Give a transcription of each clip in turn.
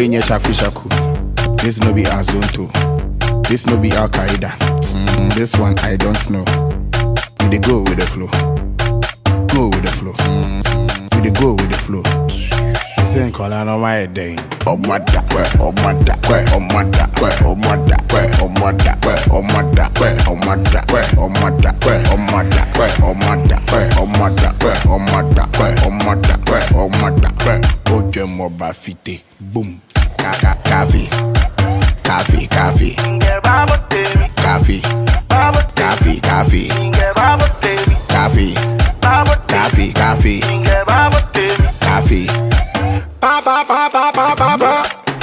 Mwenye shaku shaku. This no be Azonto. This no be Al Qaeda. This one I don't know. We dey go with the flow. Go with the flow. We dey go with the flow. You say Kola no my day. Oh my da, oh my da, oh my da, oh my da, oh my da, oh my da, oh my da, oh my da, oh my da, oh my da, oh my da, oh my da, oh my da, oh my da. Oje mo ba fite. Boom. Coffee. Coffee. Coffee. Coffee. Coffee. Coffee. Coffee. Coffee. Coffee. Pa pa pa pa pa pa pa.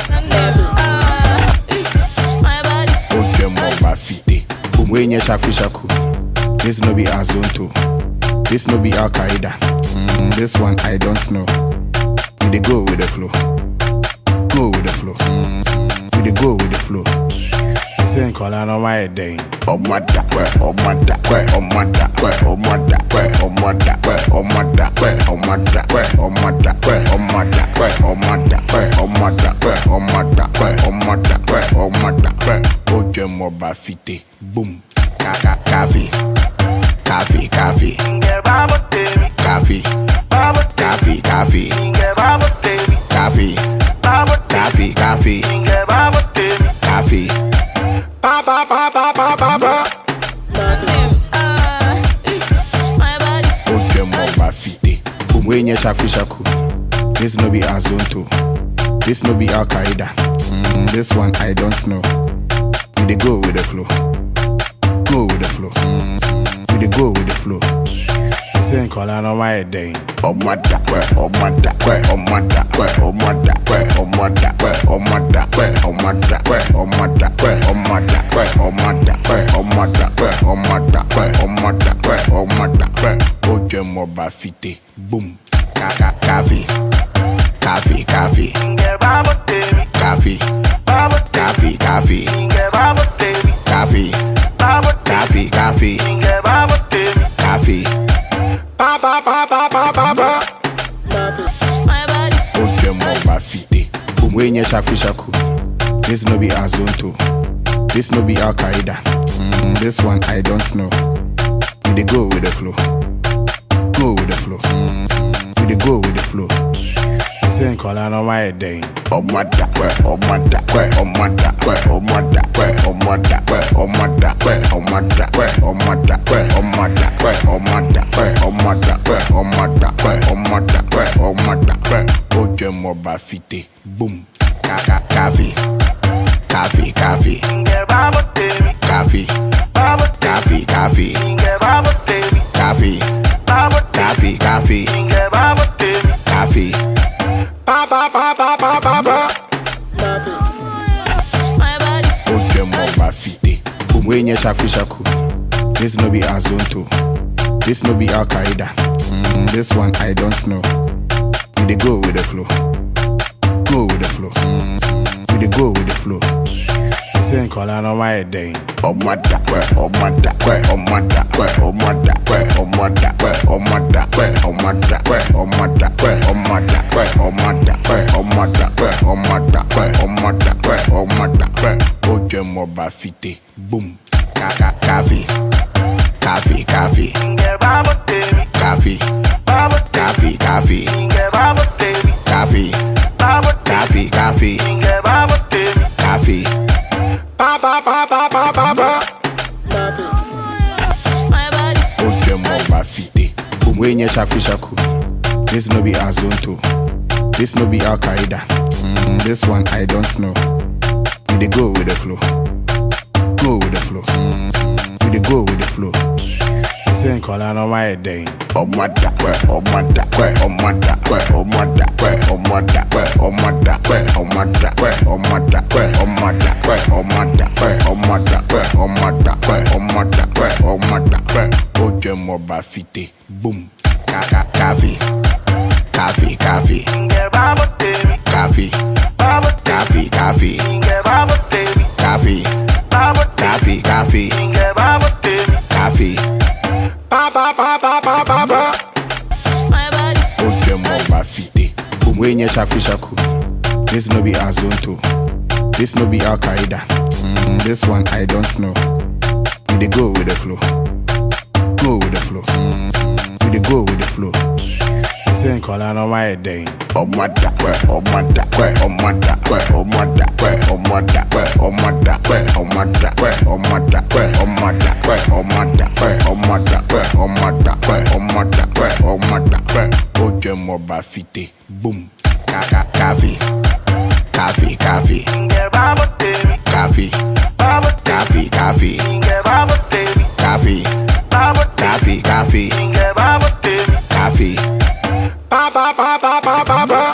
Oje mo ba fite. Boom. Mwenye shaku shaku. This no be Azonto. This no be Al Qaeda. This one I don't know. We dey go with the flow. Go with the flow. We dey go with the flow. You say Kola no my day. Oh my da, oh my da, oh my da, oh my da, oh my da, oh my da, oh my da, oh my da, oh my da, oh my da, oh my da, oh my da, oh my da, oh my da. Oje mo ba fite. Boom. Coffee. Coffee. Coffee. Coffee. Coffee. Coffee. Coffee. Coffee. Coffee. Coffee. Pa pa pa pa pa pa pa. Oje mo ba fite. Boom. Mwenye shaku shaku. This no be Azonto. This no be Al Qaeda. This one I don't know. We dey go with the flow. Go with the flow. We dey go with the flow. You say Kola no my day. Oh my da, oh my da, oh my da, oh my da, oh my da, oh my da, oh my da, oh my da, oh my da, oh my da, oh my da, oh my da, oh my da, oh my da. Oje mo ba fite. Boom. Coffee. Coffee. Coffee. Coffee. Coffee. Coffee. Coffee. Coffee. Coffee. Coffee. Pa pa pa pa pa pa pa. Oje mo ba fite. Boom. Mwenye shaku shaku. This no be Azonto. This no be Al Qaeda. This one I don't know. We dey go with the flow. Go with the flow. We dey go with the flow. You say Kola no my day. Oh my da, oh my da, oh my da, oh my da, oh my da, oh my da, oh my da, oh my da, oh my da, oh my da, oh my da, oh my da, oh my da, oh my da. Oje mo ba fite. Boom. Coffee. Coffee. Coffee. Coffee. Coffee. Coffee. Coffee. Coffee. Coffee. Coffee. Pa pa pa pa pa pa pa. Oje mo ba fite. Boom. Mwenye shaku shaku. This no be Azonto. This no be Al Qaeda. This one I don't know. We dey go with the flow. Go with the flow. We dey go with the flow. You say Kola no my day. Oh my da, oh my da, oh my da, oh my da, oh my da, oh my da, oh my da, oh my da, oh my da, oh my da, oh my da, oh my da, oh my da, oh my da. Oje mo ba fite. Boom. Coffee. Coffee. Coffee. Coffee. Coffee. Coffee. Coffee. Coffee. Coffee. Coffee. Pa pa pa pa pa pa pa. Oje mo ba fite. Boom. Mwenye shaku shaku. This no be Azonto. This no be Al Qaeda. This one I don't know. We dey go with the flow. Go with the flow. We dey go with the flow. You say Kola no my day. Oh my da, oh my da, oh my da, oh my da, oh my da, oh my da, oh my da, oh my da, oh my da, oh my da, oh my da, oh my da, oh my da, oh my da. Oje mo ba fite. Boom. Coffee. Coffee. Coffee. Coffee. Coffee. Coffee. Coffee. Coffee. Coffee. Coffee. Pa pa pa pa pa pa pa. Oje mo ba fite. Boom. Mwenye shaku shaku. This no be Azonto. This no be Al Qaeda. This one I don't know. We dey go with the flow. Go with the flow. We dey go with the flow. You say calling on my day. Oh my da, oh my da, oh my da, oh my da, oh my da, oh my da, oh my da, oh my da, oh my da, oh my da, oh my da, oh my da, oh my da, oh my da. Oje mo ba fite, boom. Coffee, coffee, coffee, coffee, coffee, coffee, coffee, coffee, coffee, coffee. Pa pa pa pa pa pa pa.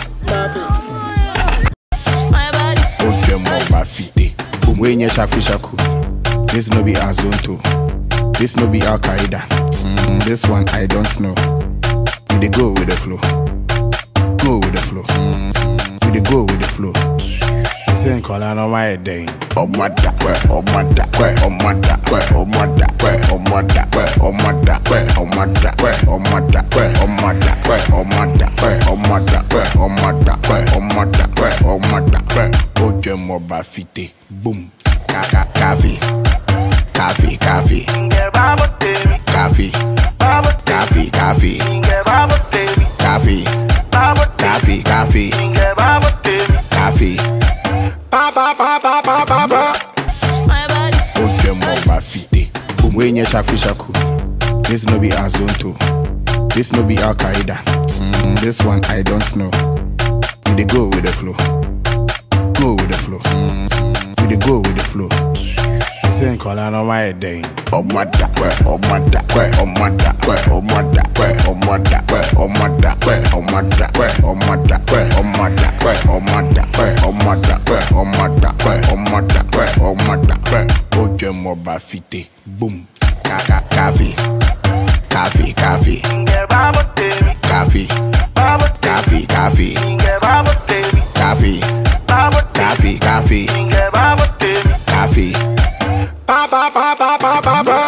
Oje mo ba fite, boom. Wenye shaku shaku. This no be Azonto. This no be Al Qaeda. This one I don't know. We dey go with the flow. Go with the flow. We dey go with the flow. You say calling on my day. Oh my da, oh my da, oh my da, oh my da, oh my da, oh my da, oh my da, oh my da, oh my da, oh my da, oh my da, oh my da, oh my da, oh my da. Oje mo ba fite, boom. Coffee, coffee, coffee, coffee, coffee, coffee, coffee. Coffee, coffee, coffee. Pa pa pa pa pa pa pa. Oje mo ba fite, boom. Wenye shaku shaku. This no be Azonto. This no be Al Qaeda. This one I don't know. We dey go with the flow. Go with the flow. We dey go with the flow. You say calling on my day. Oh my da, oh my da, oh my da, oh my da, oh my da, oh my da, oh my da, oh my da, oh my da, oh my da, oh my da, oh my da, oh my da, oh my da. Oje mo ba fite, boom. Coffee, coffee, coffee, coffee, coffee, coffee, coffee, coffee, coffee, coffee. Pa pa pa pa pa pa pa.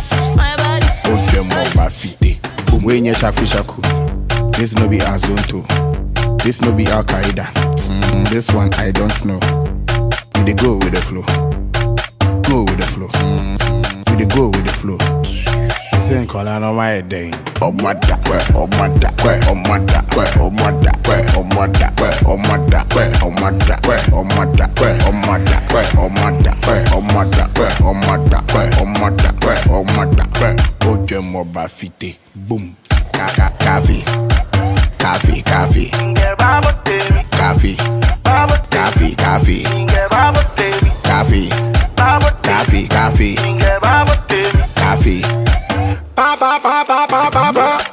Oje mo ba fite, boom. Wenye shaku shaku. This no be Azonto. This no be Al Qaeda. This one I don't know. We dey go with the flow. Go with the flow. We dey go with the flow. You say calling on my day. Oh my da, oh my da, oh my da, oh my da, oh my da, oh my da, oh my da, oh my da, oh my da, oh my da, oh my da, oh my da, oh my da, oh my da. Oje mo ba fite, boom. Coffee, coffee, coffee, coffee, coffee, coffee, coffee, coffee, coffee, coffee. Pa pa pa pa pa pa pa.